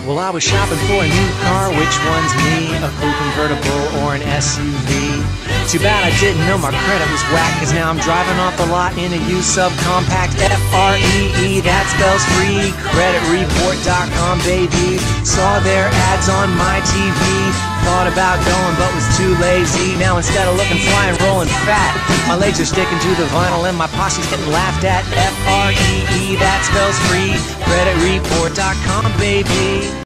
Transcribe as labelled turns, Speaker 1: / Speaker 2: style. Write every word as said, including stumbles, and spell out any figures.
Speaker 1: Well, I was shopping for a new car, which one's me? A cool convertible or an S U V? Too bad I didn't know my credit was whack, cause now I'm driving off the lot in a used subcompact. F R E E, that spells free. Credit report dot com, baby. Saw their ads on my T V. Thought about going but was too lazy. Now instead of looking fly and rolling fat, my legs are sticking to the vinyl and my posse's getting laughed at. F R E E, that spells free. Credit report dot com, baby.